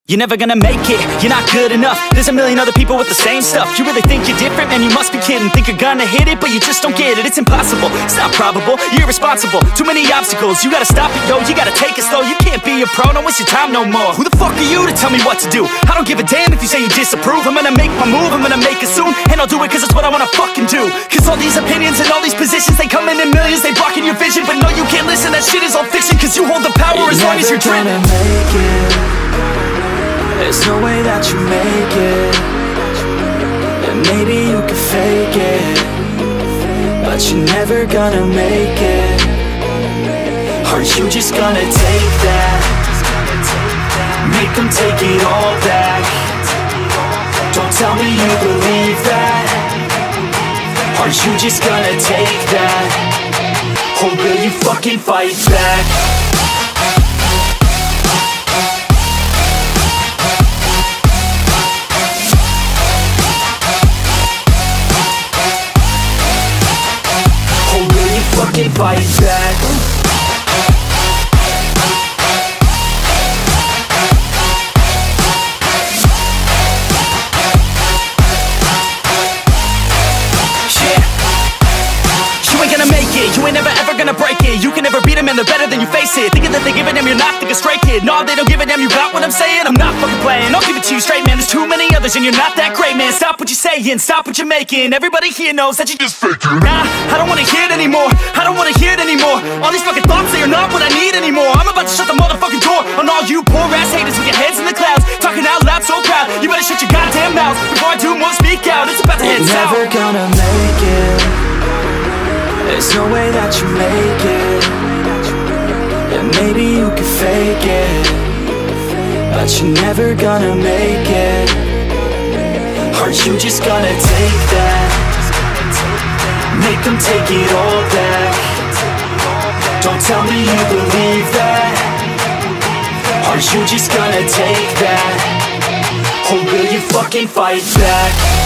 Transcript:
You're never gonna make it, you're not good enough. There's a million other people with the same stuff. You really think you're different? Man, you must be kidding. Think you're gonna hit it, but you just don't get it. It's impossible, it's not probable, you're irresponsible. Too many obstacles, you gotta stop it, yo. You gotta take it slow, you can't be a pro. Don't waste your time no more. Who the fuck are you to tell me what to do? I don't give a damn if you say you disapprove. I'm gonna make my move, I'm gonna make it soon. And I'll do it cause it's what I wanna fucking do. Cause all these opinions and all these positions, they come in millions, they blocking your vision. But no, you can't listen, that shit is all fiction. Cause you hold the power as long as you're dreaming. There's no way that you make it. And maybe you can fake it, but you're never gonna make it. Are you just gonna take that? Make them take it all back. Don't tell me you believe that. Are you just gonna take that? Or will you fucking fight back? Fucking fight back. You ain't gonna make it, you ain't never ever gonna break it. You can never beat them and they're better than you face it. Thinking that they give a damn, you're not thinking straight, kid. No, they don't give a damn, you got what I'm saying? I'm not fucking playing, I'll give it to you straight, man. There's too many others and you're not that great, man. Stop what you're saying, stop what you're making. Everybody here knows that you just faking. Nah, I don't wanna hear it anymore, I don't wanna hear it anymore. All these fucking thoughts, they are not what I need anymore. I'm about to shut the motherfucking door on all you poor ass haters with your heads in the clouds, talking out loud so proud. You better shut your goddamn mouth before I do more, speak out. It's about to head south. You're never gonna make it. There's no way that you make it. And maybe you can fake it, but you're never gonna make it. Are you just gonna take that? Make them take it all back. Don't tell me you believe that. Are you just gonna take that? Or will you fucking fight back?